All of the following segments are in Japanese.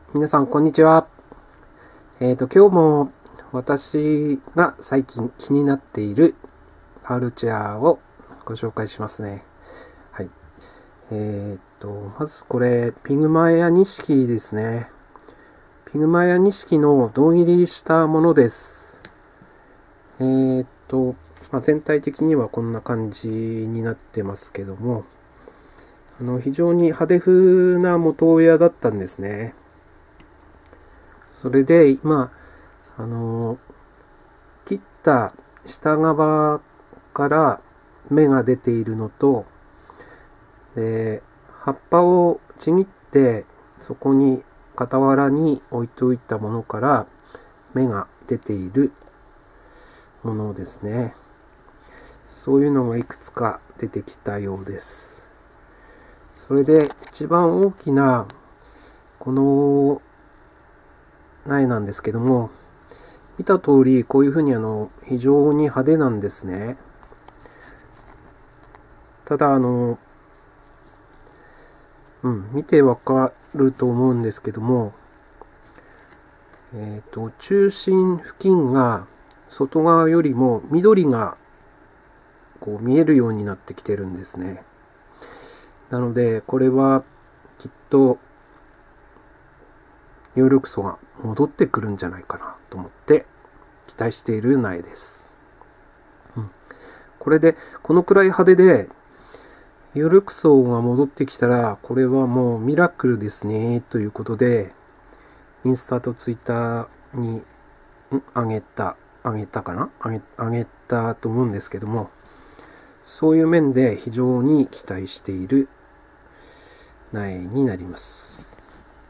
皆さん、こんにちは。今日も私が最近気になっているカルチャーをご紹介しますね。はい。まずこれ、ピグマヤ錦ですね。ピグマヤ錦の胴切りしたものです。全体的にはこんな感じになってますけども、非常に派手風な元親だったんですね。それで、今、切った下側から芽が出ているのと、で、葉っぱをちぎって、そこに傍らに置いておいたものから芽が出ているものですね。そういうのがいくつか出てきたようです。それで一番大きなこの苗なんですけども、見た通りこういうふうに非常に派手なんですね。ただ見てわかると思うんですけども、中心付近が外側よりも緑がこう見えるようになってきてるんですね。なので、これはきっと葉緑素が戻ってくるんじゃないかなと思って期待している苗です。これで、このくらい派手で、葉緑素が戻ってきたら、これはもうミラクルですね、ということで、インスタとツイッターにあげたと思うんですけども、そういう面で非常に期待している苗になります。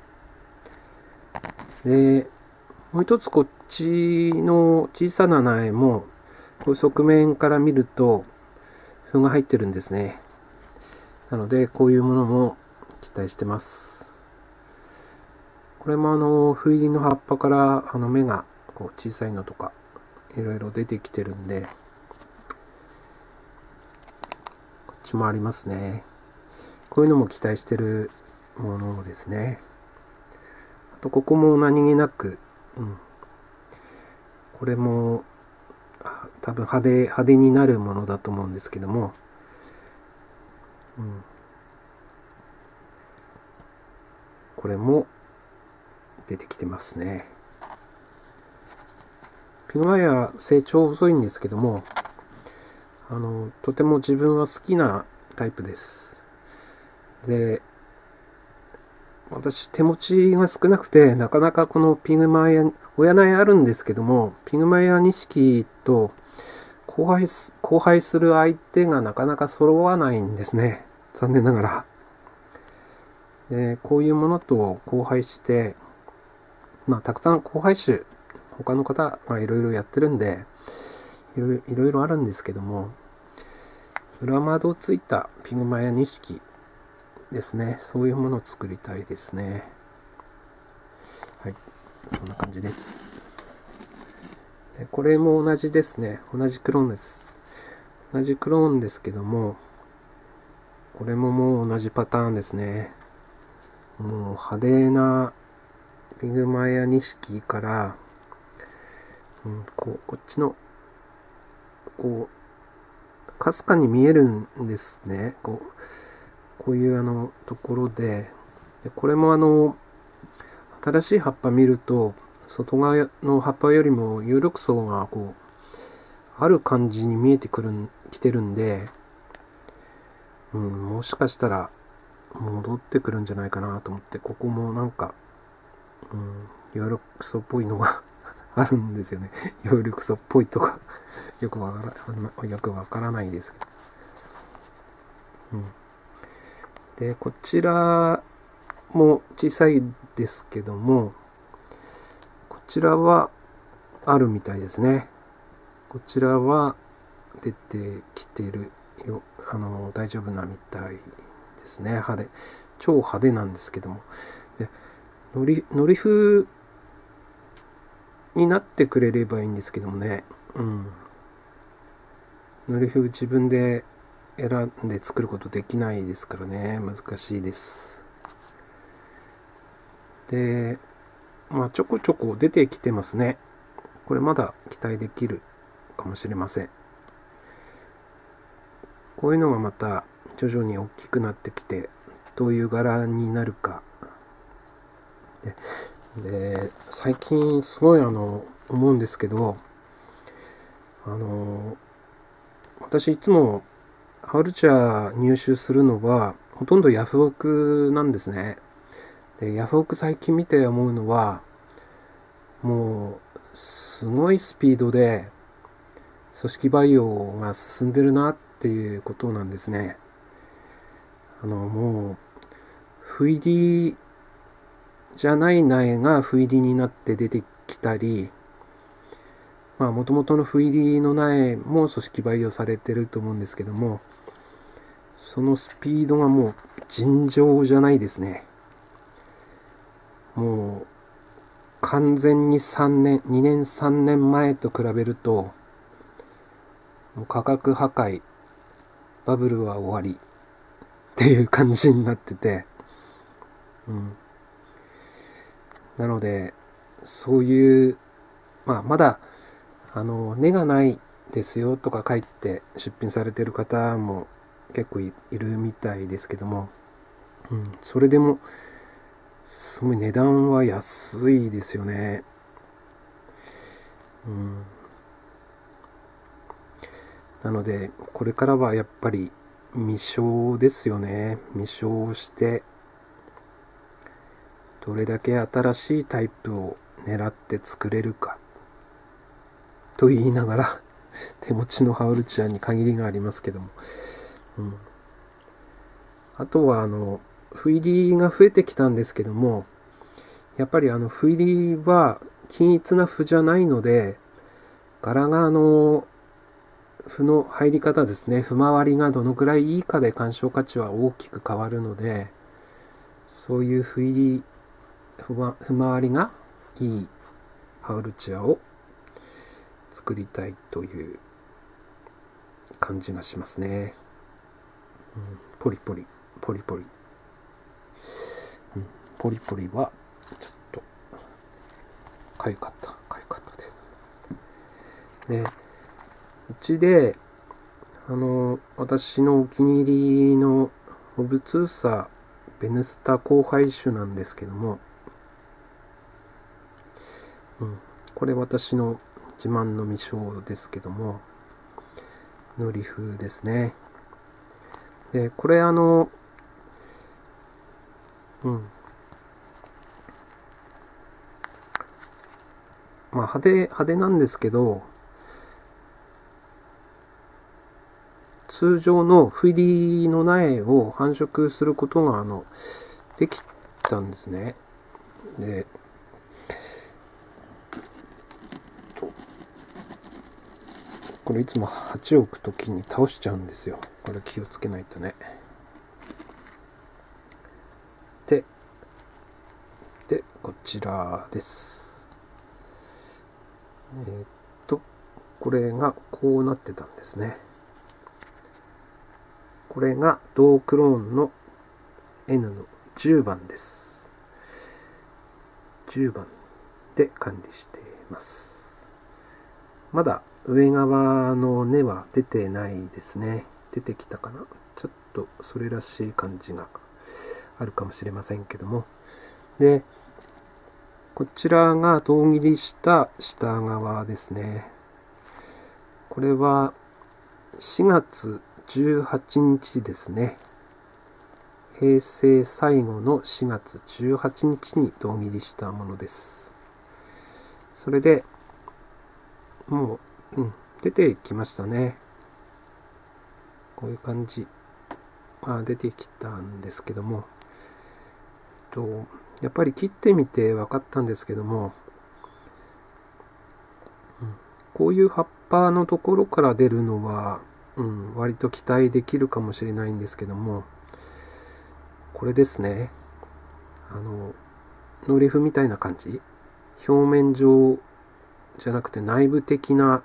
で、もう一つこっちの小さな苗も、こういう側面から見ると、糞が入ってるんですね。なので、こういうものも期待してます。これも斑入りの葉っぱから芽がこう小さいのとかいろいろ出てきてるんで、こっちもありますね。こういうのも期待してるものですね。あとここも何気なく、これも多分派手になるものだと思うんですけども、これも出てきてますね。ピグマヤ成長遅いんですけども、とても自分は好きなタイプです。で、私手持ちが少なくて、なかなかこのピグマヤ、親苗あるんですけども、ピグマヤ錦と交配する相手がなかなか揃わないんですね。残念ながら。で、こういうものと交配して、たくさん交配種、他の方がいろいろやってるんで、いろいろあるんですけども、裏窓ついたピグマヤ錦ですね。そういうものを作りたいですね。はい。そんな感じです。でこれも同じですね。同じクローンです。同じクローンですけども、これももう同じパターンですね。もう派手なピグマヤ錦から、こっちの、かすかに見えるんですね。こういうところで、これも新しい葉っぱ見ると、外側の葉っぱよりも葉緑素がある感じに見えてきてるんで、もしかしたら戻ってくるんじゃないかなと思って、ここもなんか、葉緑素っぽいのがあるんですよね。葉緑素っぽいとかよくわからないですけど。で、こちらも小さいですけども、こちらはあるみたいですね。こちらは出てきてるよ。大丈夫なみたいですね。超派手なんですけども。で、のり風になってくれればいいんですけどもね。のり風自分で選んで作ることできないですからね。難しいです。で、 ちょこちょこ出てきてますね。これまだ期待できるかもしれません。こういうのがまた徐々に大きくなってきて、どういう柄になるか。で、最近すごい思うんですけど、私いつもハウルチャー入手するのはほとんどヤフオクなんですね。で、ヤフオク最近見て思うのは、もうすごいスピードで組織培養が進んでるなっていうことなんですね。もう不入りじゃない苗が不入りになって出てきたり、もともとの不入りの苗も組織培養されてると思うんですけども、そのスピードがもう尋常じゃないですね。もう完全に2年3年前と比べると、もう価格破壊、バブルは終わりっていう感じになってて、なので、そういう、まだ、根がないですよとか書いて出品されてる方も結構いるみたいですけども、それでも、すごい値段は安いですよね。なので、これからはやっぱり未生ですよね。未生して、どれだけ新しいタイプを狙って作れるか。と言いながら、手持ちのハウルチアに限りがありますけども。あとは、不入りが増えてきたんですけども、やっぱり不入りは均一な符じゃないので、柄が符の入り方ですね、符回りがどのくらいいいかで鑑賞価値は大きく変わるので、そういう符入り、符回りがいいハウルチアを作りたいという感じがしますね。ポリポリ、ポリポリ。ポリポリはちょっとかゆかったです。で、うちで私のお気に入りのオブツーサベヌスタ交配種なんですけども、これ私の自慢の未生ですけども、のリフですね。で、これ派手なんですけど、通常の不入りの苗を繁殖することができたんですね。で、これいつも鉢を置くときに倒しちゃうんですよ。これ気をつけないとね。で、こちらです。これがこうなってたんですね。これが同クローンの N の10番です。10番で管理しています。まだ上側の根は出てないですね。出てきたかな。ちょっとそれらしい感じがあるかもしれませんけども。で、こちらが胴切りした下側ですね。これは4月18日ですね。平成最後の4月18日に胴切りしたものです。それで、もう、出てきましたね。こういう感じ。出てきたんですけども、やっぱり切ってみて分かったんですけども、こういう葉っぱのところから出るのは、割と期待できるかもしれないんですけども、これですね。ノリフみたいな感じ。表面上じゃなくて内部的な、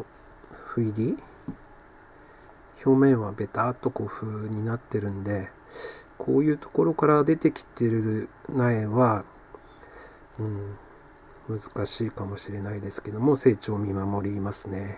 不入り。表面はベターっとこう風になってるんで、 こういうところから出てきている苗は、難しいかもしれないですけども、成長を見守りますね。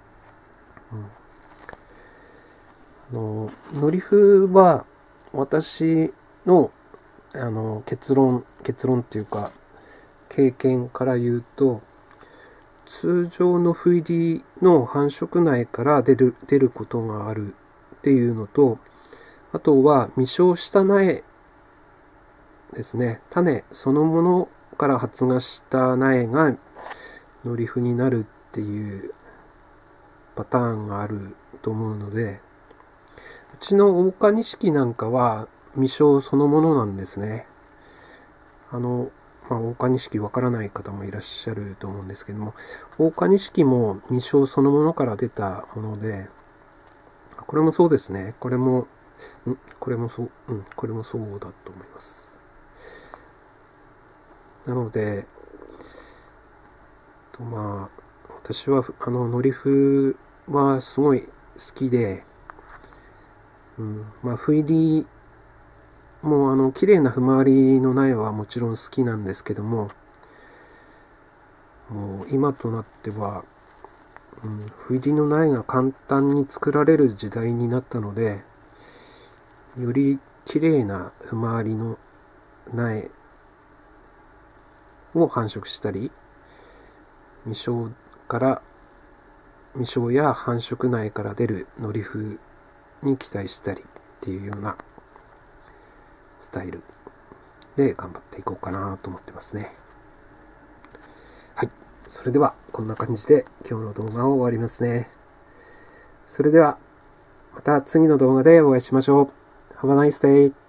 のり麩は私の結論っていうか経験から言うと、通常の斑入りの繁殖苗から出ることがあるっていうのと、あとは未生した苗ですね、種そのものから発芽した苗がのり麩になるっていうパターンがあると思うので、うちの大花錦なんかは未生そのものなんですね。大花錦わからない方もいらっしゃると思うんですけども、大花錦も未生そのものから出たもので、これもそうですね。これもそうだと思います。なので、私はのり麩はすごい好きで、斑入りも綺麗なふまわりの苗はもちろん好きなんですけども、もう今となっては、斑入りの苗が簡単に作られる時代になったので、より綺麗なふまわりの苗を繁殖したり、未生や繁殖苗から出るのり麩に期待したりっていうようなスタイルで頑張っていこうかなと思ってますね。はい。それではこんな感じで今日の動画を終わりますね。それではまた次の動画でお会いしましょう。Have a nice day!